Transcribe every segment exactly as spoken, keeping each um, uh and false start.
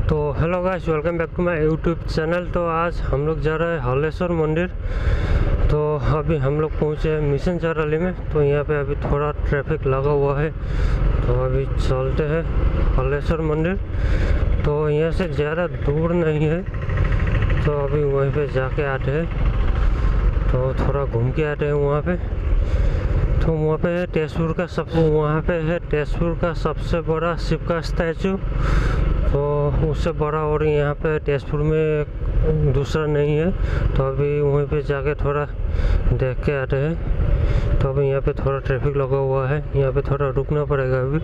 तो hello guys, welcome back to my YouTube channel. तो आज हम लोग जा रहे हैं हलेश्वर मंदिर। तो अभी हम लोग पहुँचे हैं मिशन चाराली में। तो यहाँ पे अभी थोड़ा ट्रैफिक लगा हुआ है, तो अभी चलते हैं हलेश्वर मंदिर। तो यहाँ से ज़्यादा दूर नहीं है, तो अभी वहीं पे जाके आते हैं। तो थोड़ा घूम के आते हैं वहाँ पे। तो वहाँ पे है तेजपुर का सब वहाँ पे है तेजपुर का सबसे बड़ा शिव का स्टैचू। तो उससे बड़ा और यहाँ पे तेजपुर में दूसरा नहीं है। तो अभी वहीं पे जाके थोड़ा देख के आते हैं। तो अभी यहाँ पे थोड़ा ट्रैफिक लगा हुआ है, यहाँ पे थोड़ा रुकना पड़ेगा अभी।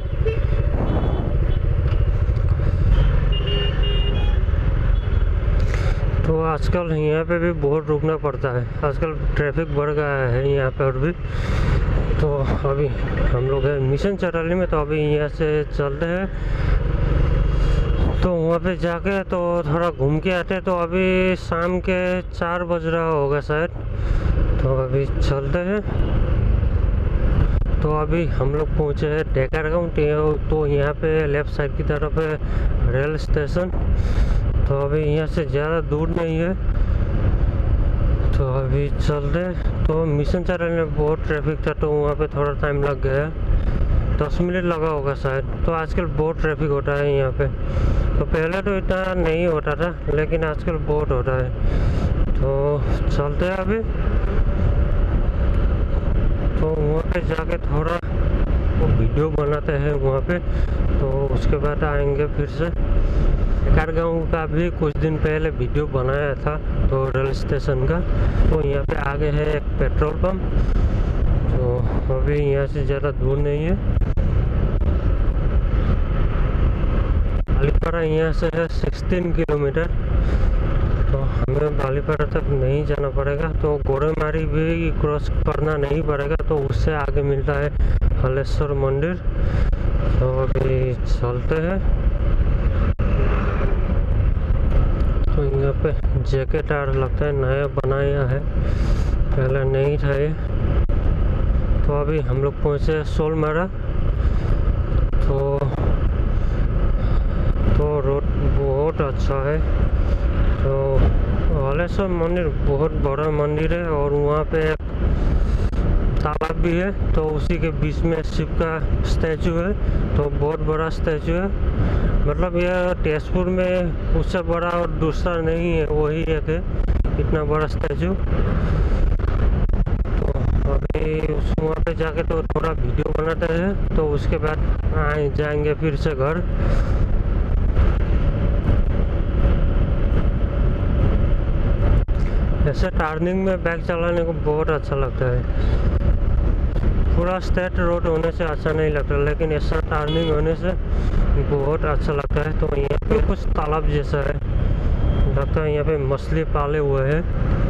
तो आजकल यहाँ पे भी बहुत रुकना पड़ता है, आजकल ट्रैफिक बढ़ गया है यहाँ पर भी। तो अभी हम लोग हैं मिशन चाराली में। तो अभी यहाँ से चलते हैं, तो वहाँ पे जाके तो थोड़ा घूम के आते। तो अभी शाम के चार बज रहा होगा शायद। तो अभी चलते हैं। तो अभी हम लोग पहुँचे हैं डेकारगांव। तो यहाँ पे लेफ़्ट साइड की तरफ है रेल स्टेशन। तो अभी यहाँ से ज़्यादा दूर नहीं है, तो अभी चलते। तो मिशन चाराली में बहुत ट्रैफिक था, तो वहाँ पे थोड़ा टाइम लग गया, दस मिनट लगा होगा शायद। तो आजकल बहुत ट्रैफिक होता है यहाँ पे। तो पहले तो इतना नहीं होता था, लेकिन आजकल बहुत होता है। तो चलते हैं अभी। तो वहाँ पे जाके थोड़ा वो वीडियो बनाते हैं वहाँ पे। तो उसके बाद आएंगे फिर से। डेकारगांव का भी कुछ दिन पहले वीडियो बनाया था, तो रेल स्टेशन का। तो यहाँ पे आगे है एक पेट्रोल पंप। तो अभी यहाँ से ज़्यादा दूर नहीं है। बालीपाड़ा यहाँ से है सोलह किलोमीटर। तो हमें बालीपाड़ा तक नहीं जाना पड़ेगा, तो गोरेमारी भी क्रॉस करना नहीं पड़ेगा। तो उससे आगे मिलता है हलेश्वर मंदिर। तो अभी चलते हैं। तो यहाँ पे जैकेट आर लगता है नया बनाया है, पहले नहीं था ये। तो अभी हम लोग पहुँचे सोलमारा। तो तो रोड बहुत अच्छा है। तो हलेश्वर मंदिर बहुत बड़ा मंदिर है, और वहाँ पे एक तालाब भी है। तो उसी के बीच में शिव का स्टैचू है। तो बहुत बड़ा स्टैचू है, मतलब यह तेजपुर में उससे बड़ा और दूसरा नहीं है, वही एक है इतना बड़ा स्टैचू। तो अभी उस वहाँ पे जाके तो थोड़ा वीडियो बनाते हैं। तो उसके बाद आए जाएंगे फिर से घर। ऐसे टर्निंग में बाइक चलाने को बहुत अच्छा लगता है। पूरा स्ट्रेट रोड होने से अच्छा नहीं लगता, लेकिन ऐसा टर्निंग होने से बहुत अच्छा लगता है। तो यहाँ पे कुछ तालाब जैसा है, लगता है यहाँ पे मछली पाले हुए हैं।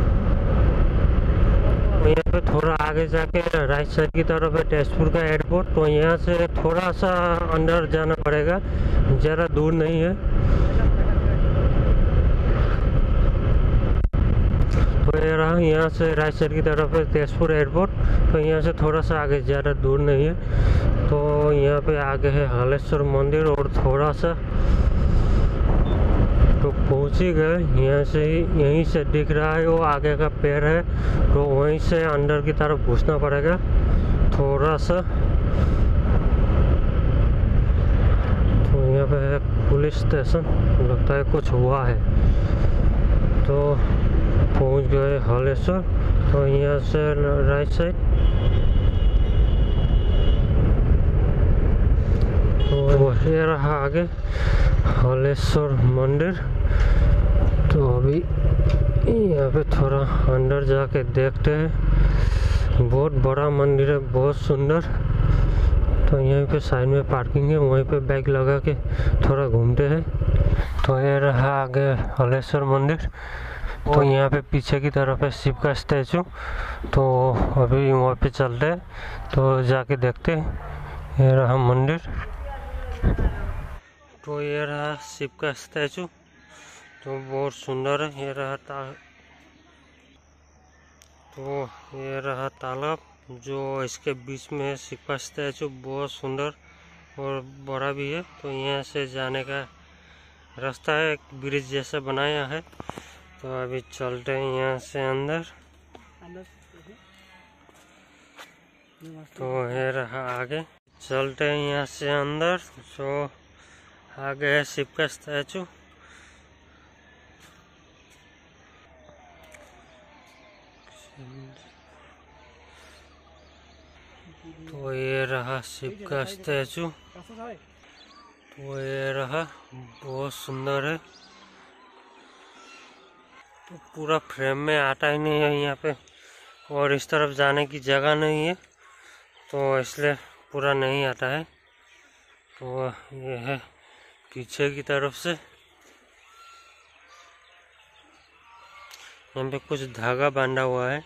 यहाँ पे थोड़ा आगे जाके राइट साइड की तरफ है तेजपुर का एयरपोर्ट। तो यहाँ से थोड़ा सा अंदर जाना पड़ेगा, ज़्यादा दूर नहीं है। तो ये रहा, यहाँ से राइट साइड की तरफ है तेजपुर एयरपोर्ट। तो यहाँ से थोड़ा सा आगे, ज़्यादा दूर नहीं है। तो यहाँ पे आगे है हलेश्वर मंदिर, और थोड़ा सा तो पहुँच ही गए। यहाँ से ही, यहीं से दिख रहा है वो आगे का पेड़ है। तो वहीं से अंदर की तरफ घुसना पड़ेगा थोड़ा सा। तो यहाँ पे है पुलिस स्टेशन, लगता है कुछ हुआ है। तो पहुंच गए हलेश्वर। तो यहाँ से राइट साइड। तो ये रहा आगे हलेश्वर मंदिर। तो अभी यहाँ पे थोड़ा अंदर जाके देखते हैं। बहुत बड़ा मंदिर है, बहुत सुंदर। तो यहीं पे साइड में पार्किंग है, वहीं पे बाइक लगा के थोड़ा घूमते हैं। तो ये रहा आगे हलेश्वर मंदिर। तो यहाँ पे पीछे की तरफ है शिव का स्टैचू। तो अभी वहाँ पे चलते हैं, तो जाके देखते हैं। ये रहा मंदिर। तो ये रहा शिव का स्टैचू, तो बहुत सुंदर है। ये रहा ता तो ये रहा तालाब, जो इसके बीच में है शिव का स्टैचू, बहुत सुंदर और बड़ा भी है। तो यहाँ से जाने का रास्ता है, एक ब्रिज जैसा बनाया है। तो अभी चलते हैं यहाँ से अंदर। तो ये रहा आगे, चलते हैं यहाँ से अंदर। तो आगे है शिव का स्टैचू। तो ये रहा शिव का स्टैचू। तो ये रहा, बहुत सुंदर है। तो पूरा फ्रेम में आता ही नहीं है यहाँ पे, और इस तरफ जाने की जगह नहीं है, तो इसलिए पूरा नहीं आता है। तो ये है पीछे की तरफ से, यहाँ पे कुछ धागा बांधा हुआ है।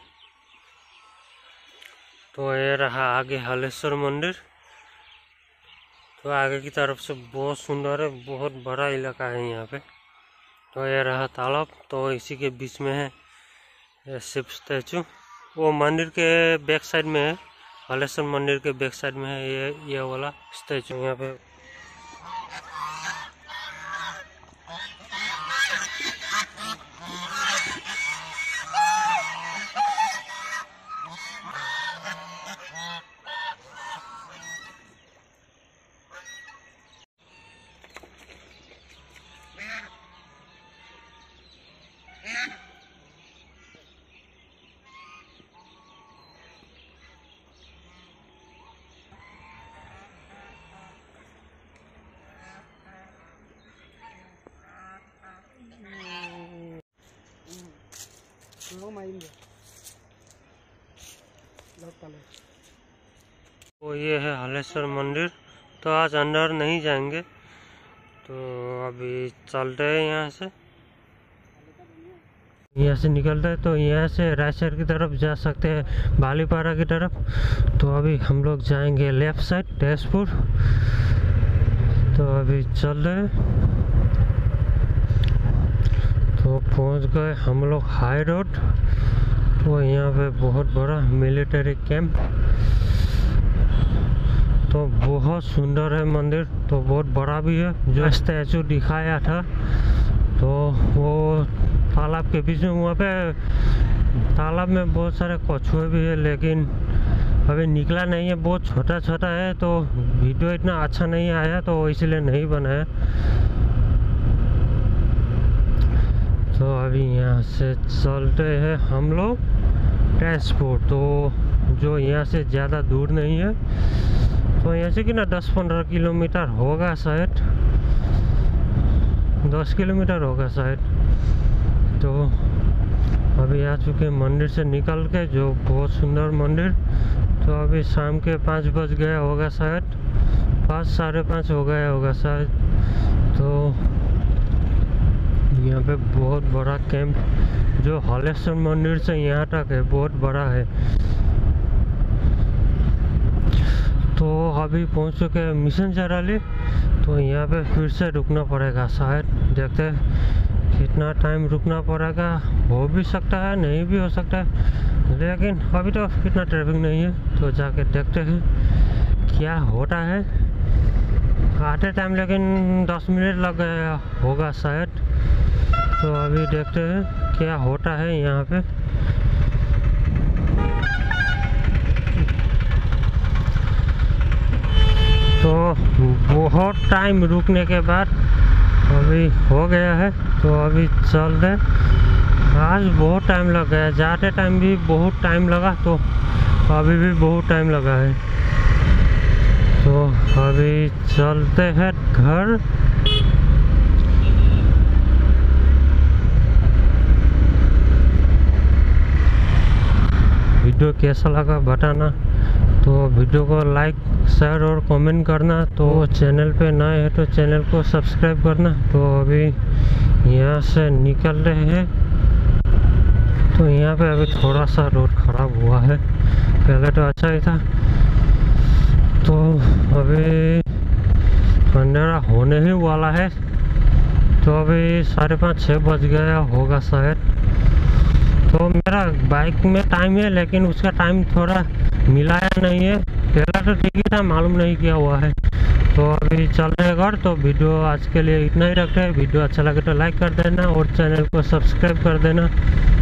तो ये रहा आगे हलेश्वर मंदिर। तो आगे की तरफ से बहुत सुंदर है, बहुत बड़ा इलाका है यहाँ पे। तो ये रहा तालाब, तो इसी के बीच में है शिव स्टैचू। वो मंदिर के बैक साइड में है, हलेश्वर मंदिर के बैक साइड में है ये ये वाला स्टैचू यहाँ पे। तो ये है हलेश्वर मंदिर। तो आज अंदर नहीं जाएंगे, तो अभी चलते हैं यहाँ से। यहाँ से निकलते हैं, तो यहाँ से राइट साइड की तरफ जा सकते हैं, बालीपारा की तरफ। तो अभी हम लोग जाएंगे लेफ्ट साइड, तेजपुर। तो अभी चल रहे हैं। तो पहुँच गए हम लोग हाई रोड। तो यहाँ पे बहुत बड़ा मिलिट्री कैंप। तो बहुत सुंदर है मंदिर, तो बहुत बड़ा भी है। जो स्टैचू दिखाया था, तो वो तालाब के बीच में, वहाँ पे तालाब में बहुत सारे कछुए भी है, लेकिन अभी निकला नहीं है, बहुत छोटा छोटा है। तो वीडियो इतना अच्छा नहीं आया, तो इसलिए नहीं बनाया। तो अभी यहाँ से चलते हैं हम लोग ट्रांसपोर्ट। तो जो यहाँ से ज़्यादा दूर नहीं है, तो यहाँ से कि ना दस पंद्रह किलोमीटर होगा शायद, दस किलोमीटर होगा शायद। तो अभी आ चुके हैं मंदिर से निकल के, जो बहुत सुंदर मंदिर। तो अभी शाम के पाँच बज गया होगा शायद, पाँच साढ़े पाँच हो गया होगा शायद। तो यहाँ पे बहुत बड़ा कैंप, जो हलेश्वर मंदिर से यहाँ तक है, बहुत बड़ा है। तो अभी पहुँच चुके हैं मिशन चराली। तो यहाँ पे फिर से रुकना पड़ेगा शायद, देखते हैं कितना टाइम रुकना पड़ेगा। हो भी सकता है, नहीं भी हो सकता है, लेकिन अभी तो इतना ट्रैफिक नहीं है। तो जाके देखते हैं क्या होता है। आते टाइम लेकिन दस मिनट लग गया होगा शायद। तो अभी देखते हैं क्या होता है यहाँ पे। तो बहुत टाइम रुकने के बाद अभी हो गया है। तो अभी चल रहे, आज बहुत टाइम लग गया, जाते टाइम भी बहुत टाइम लगा, तो अभी भी बहुत टाइम लगा है। तो अभी चलते हैं घर। वीडियो कैसा लगा बताना। तो वीडियो को लाइक शेयर और कमेंट करना। तो चैनल पे नए हैं तो चैनल को सब्सक्राइब करना। तो अभी यहाँ से निकल रहे हैं। तो यहाँ पे अभी थोड़ा सा रोड खराब हुआ है, पहले तो अच्छा ही था। तो अभी अंधेरा होने ही वाला है। तो अभी साढ़े पाँच छः बज गया होगा शायद। तो मेरा बाइक में टाइम है, लेकिन उसका टाइम थोड़ा मिलाया नहीं है। पहला तो ठीक ही था, मालूम नहीं किया हुआ है। तो अभी अभी चल रहे हैं घर। तो वीडियो आज के लिए इतना ही रखते हैं। वीडियो अच्छा लगे तो लाइक कर देना और चैनल को सब्सक्राइब कर देना।